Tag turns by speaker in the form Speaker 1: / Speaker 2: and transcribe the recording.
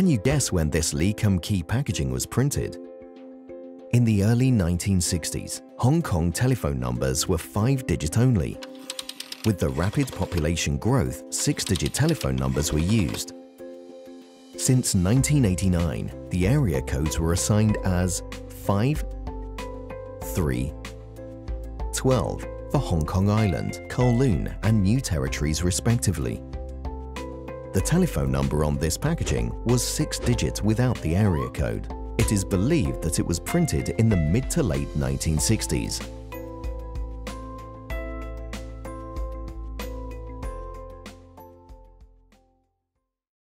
Speaker 1: Can you guess when this Lee Kum Kee packaging was printed? In the early 1960s, Hong Kong telephone numbers were 5-digit only. With the rapid population growth, 6-digit telephone numbers were used. Since 1989, the area codes were assigned as 5, 3, 12 for Hong Kong Island, Kowloon and New Territories respectively. The telephone number on this packaging was 6 digits without the area code. It is believed that it was printed in the mid to late 1960s.